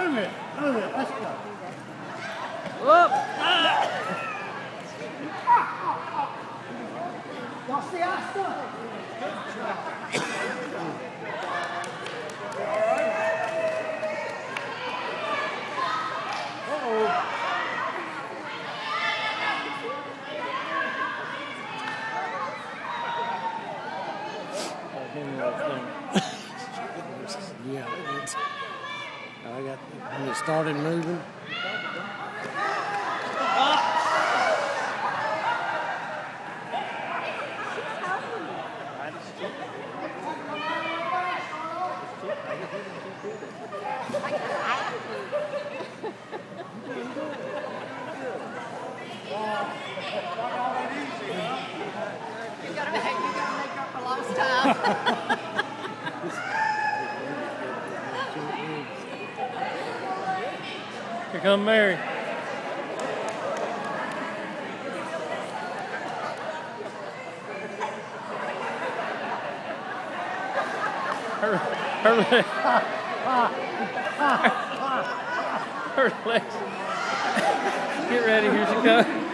Move it. Move it. Let's go. Whoop! Y'all see our stuff? Yeah, I got when it started moving. You gotta make up for lost time. Here come Mary. Her legs. Get ready, here she comes.